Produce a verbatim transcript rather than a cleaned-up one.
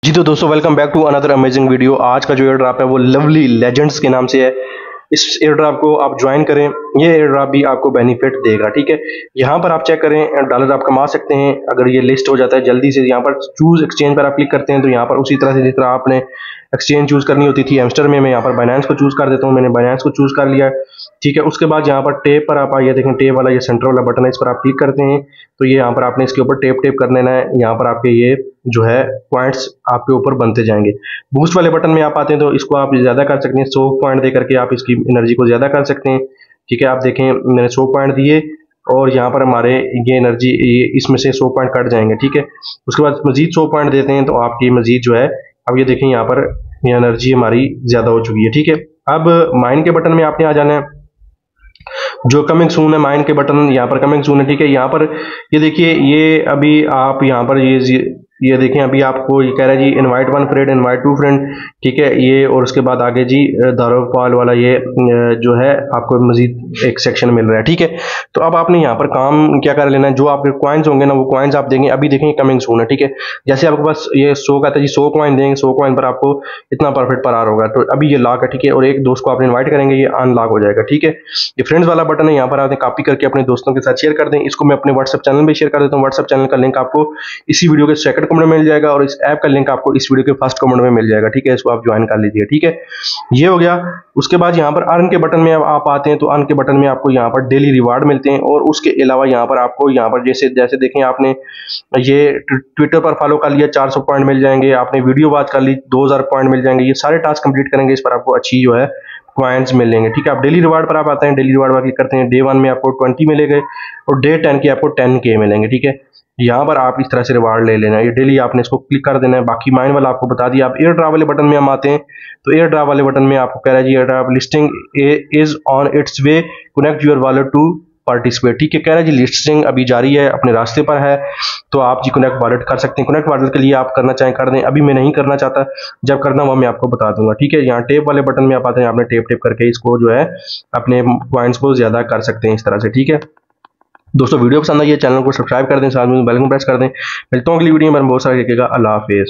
जी तो दोस्तों welcome back to another amazing video. आज का जो एयर ड्रॉप है वो लवली लेजेंड्स के नाम से है। इस एयर ड्रॉप को आप ज्वाइन करें, ये एयर ड्रॉप भी आपको बेनिफिट देगा। ठीक है, यहाँ पर आप चेक करें, डॉलर आप कमा सकते हैं अगर ये लिस्ट हो जाता है जल्दी से। यहाँ पर चूज एक्सचेंज पर आप क्लिक करते हैं तो यहाँ पर उसी तरह से जिस तरह आपने एक्सचेंज चूज करनी होती थी एमस्टर में, मैं यहाँ पर बाइनेंस को चूज कर देता हूँ। मैंने बाइनेंस को चूज कर लिया। ठीक है, उसके बाद यहाँ पर टेप पर आप आइए, देखें टेप वाला ये सेंटर वाला बटन है, इस पर आप क्लिक करते हैं तो ये यहाँ पर आपने इसके ऊपर टेप टेप कर लेना है। यहाँ पर आपके ये जो है पॉइंट्स आपके ऊपर बनते जाएंगे। बूस्ट वाले बटन में आप आते हैं तो इसको आप ज़्यादा कर सकते हैं, सौ पॉइंट दे करके आप इसकी एनर्जी को ज़्यादा कर सकते हैं। ठीक है, आप देखें मैंने सौ पॉइंट दिए और यहाँ पर हमारे ये एनर्जी ये इसमें से सौ पॉइंट कट जाएंगे। ठीक है, उसके बाद मजीद सौ पॉइंट देते हैं तो आपकी मजीद जो है, अब ये देखें यहाँ पर ये एनर्जी हमारी ज़्यादा हो चुकी है। ठीक है, अब माइन के बटन में आपने आ जाना है, जो कमिंग सून है माइन के बटन यहाँ पर कमिंग सून है। ठीक है, यहाँ पर ये देखिए, ये अभी आप यहाँ पर ये ये देखें अभी आपको ये कह रहा है जी invite one friend, invite two friend. ठीक है, ये और उसके बाद आगे जी दारोपाल वाला ये जो है आपको मजीद एक सेक्शन मिल रहा है। ठीक है, तो अब आपने यहाँ पर काम क्या कर लेना है, जो आपके कॉइन्स होंगे ना वो कॉइन्स आप देंगे। अभी देखें कमिंग सून है। ठीक है, जैसे आपके पास ये सौ का था जी, सौ कॉइन देंगे, सौ कॉइन पर आपको इतना प्रॉफिट पर आ रहा होगा। तो अभी ये लॉक है। ठीक है, और एक दोस्त को आप इन्वाइट करेंगे ये अनलॉक हो जाएगा। ठीक है, ये फ्रेंड्स वाला बटन है, यहाँ पर आपने कॉपी करके अपने दोस्तों के साथ शेयर कर दें। इसको मैं अपने व्हाट्सएप चैनल में शेयर कर देता हूँ। व्हाट्सएप चैनल का लिंक आपको इसी वीडियो के सेकंड कमेंट में मिल जाएगा और इस ऐप का लिंक आपको इस वीडियो के फर्स्ट कमेंट में मिल जाएगा। ठीक है, इसको आप ज्वाइन कर लीजिए। ठीक है, ये हो गया। उसके बाद यहाँ पर अर्न के बटन में आप आते हैं तो अर्न के बटन में आपको यहाँ पर डेली रिवार्ड मिलते हैं और उसके अलावा यहाँ पर आपको यहाँ पर जैसे जैसे देखें आपने ये ट्विटर पर फॉलो कर लिया, चार सौ पॉइंट मिल जाएंगे। आपने वीडियो वॉच कर ली, दो हज़ार पॉइंट मिल जाएंगे। ये सारे टास्क कंप्लीट करेंगे, इस पर आपको अच्छी जो है पॉइंट्स मिलेंगे। ठीक है, आप डेली रिवार्ड पर आप आते हैं, डेली रिवार्ड पर क्लिक करते हैं। डे वन में आपको ट्वेंटी मिलेंगे और डे टेन के आपको टेन के मिलेंगे। ठीक है, यहाँ पर आप इस तरह से रिवार्ड ले लेना है, ये डेली आपने इसको क्लिक कर देना है। बाकी माइन वाला आपको बता दिया। आप एयर ड्रॉप वाले बटन में हम आते हैं तो एयर ड्रॉप वाले बटन में आपको कह रहा है जी airdrop listing is on its way, connect your wallet to participate. ठीक है, कह रहा है जी लिस्टिंग अभी जारी है, अपने रास्ते पर है, तो आप जी कनेक्ट वॉलेट कर सकते हैं। कनेक्ट वॉलेट के लिए आप करना चाहें कर दें, अभी मैं नहीं करना चाहता, जब करना वो मैं आपको बता दूंगा। ठीक है, यहाँ टेप वाले बटन में आप आते हैं, आपने टेप टेप करके इसको जो है अपने पॉइंट्स को ज्यादा कर सकते हैं इस तरह से। ठीक है दोस्तों, वीडियो पसंद आई है चैनल को सब्सक्राइब कर दें, साथ में बेल आइकन प्रेस कर दें। मिलता हूँ अगली वीडियो में, बहुत सारा देखिएगा। अल्लाह हाफिज़।